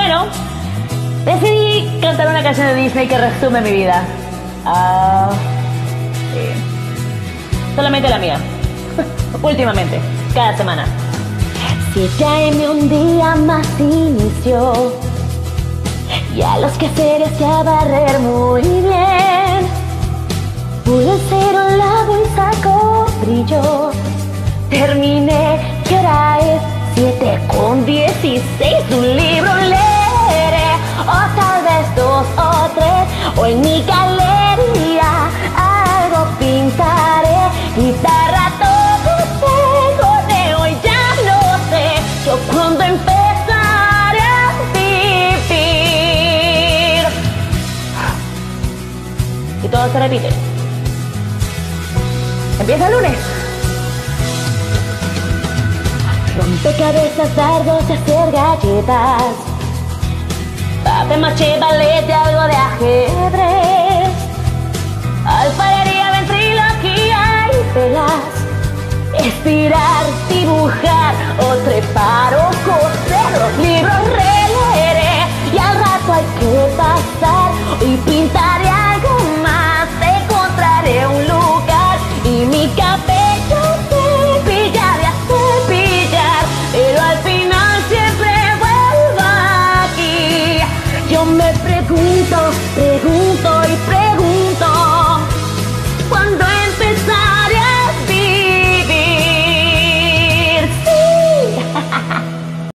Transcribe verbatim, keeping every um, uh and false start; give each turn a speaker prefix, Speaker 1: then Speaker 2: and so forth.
Speaker 1: bueno, decidí cantar una canción de Disney que resume mi vida. Ah, sí. Solamente la mía. Últimamente, cada semana. siete a eme un día más inició, y a los quehaceres y a barrer muy bien. Pude ser un lago y saco brillo. Terminé, ¿qué hora es? siete con dieciséis, un libro leeré, o tal vez dos o tres, o en mi galería algo pintaré. Guitarra todo tengo de hoy, ya no sé yo cuándo empezaré a vivir. Y todo se repite. Empieza el lunes. Rompecabezas, dardos y hacer galletas, papel maché, ballet y algo de ajedrez, alfarería, ventriloquía y velas, estirar, dibujar o trepar o coser. Los libros releeré y al rato hay que pasar y pintaré algo más. Encontraré un lugar y mi cabello cepillaré a cepillar, pero al final siempre vuelvo aquí. Yo me pregunto, pregunto y pregunto.